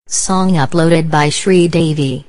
Song uploaded by Shri Devi.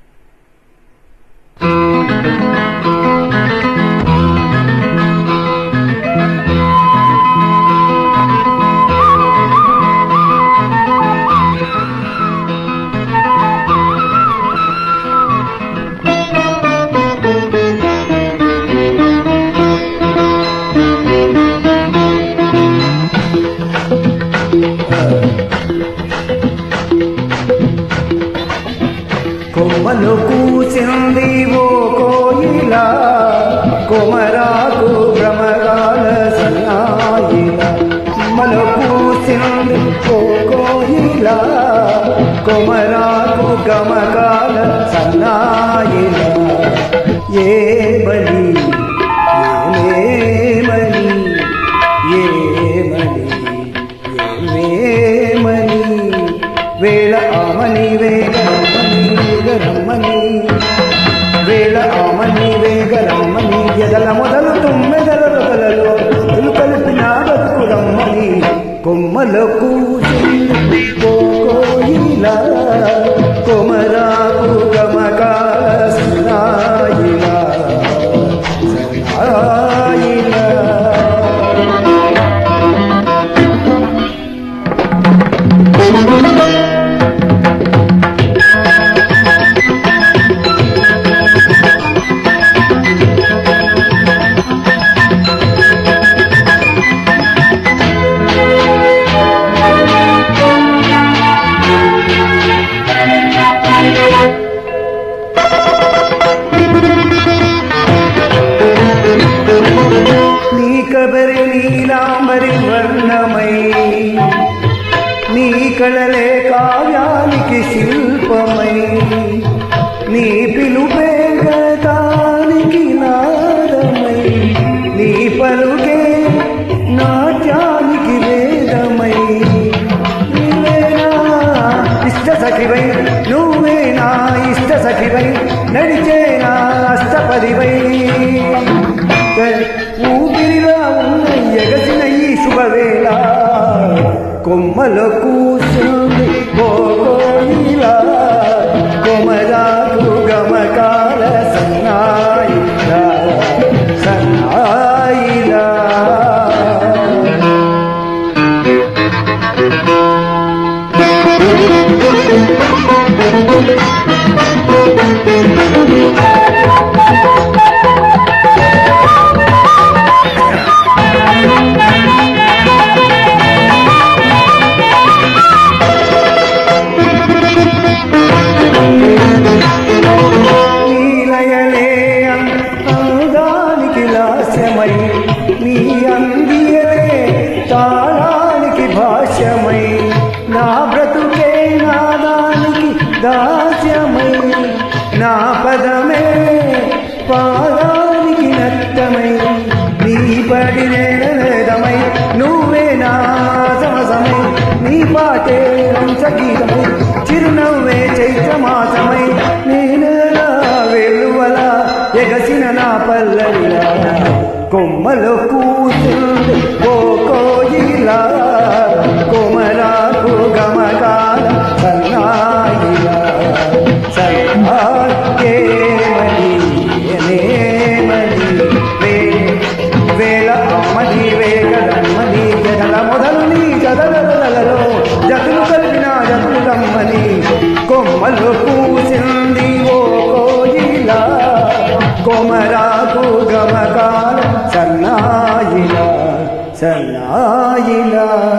Kommalo Kusindy wo Koyila, Kommalo Brahmagala Sanayila. Kommalo Kusindy wo Koyila, Kommalo Brahmagala Sanayila. Ye mani, ye mani, ye mani, ye mani. Vela amani vega. Rammani Vela amani vega rammani yadala modalu tummedala rodalalo tulkalpina batu rammani Kommalo Kusindy wo Koyila Kommalo Brahmagala Sanayila Sanayila కబరి Neelambari వర్ణమై నీ కళలే కావ్యానికి శిల్పమై నీ పిలుపే గతానికి నాదమై నీ పలుకే నాట్యానికి వేదమై నువ్వేనా ఇష్ట సఖివై నువ్వేనా ఇష్ట సఖివై నడిచేనా అష్టపదివై ఊపిరిలా ఉన్న ఎగసిన ఈ శుభవేళ Kommalo Kusindy wo Koyila Kommalo Brahmagala Sanayila Sanayila నీ అందియలే తాళానికి భాష్యమై నా బ్రతుకే నాదానికి దాస్యమై నా పదమే పాదానికి నత్తమై నీ పడినేదమై నువ్వే నా సమసమై నీ పాటే సంగీతమై చిరునవ్వే చైత్రమాసమై నేనలా వెలువలా ఎగసిన నా పల్లవిలా Kommalo Kusindy wo Koyila Kommalo Brahmagala Sanayila Sanayila Vela amani vega rammani yadala modalu ni jadala rodalalo jatulu kalpina jatulu rammani Kommalo Kusindy wo Koyila Kommalo Brahmagala Sanayila Sanayila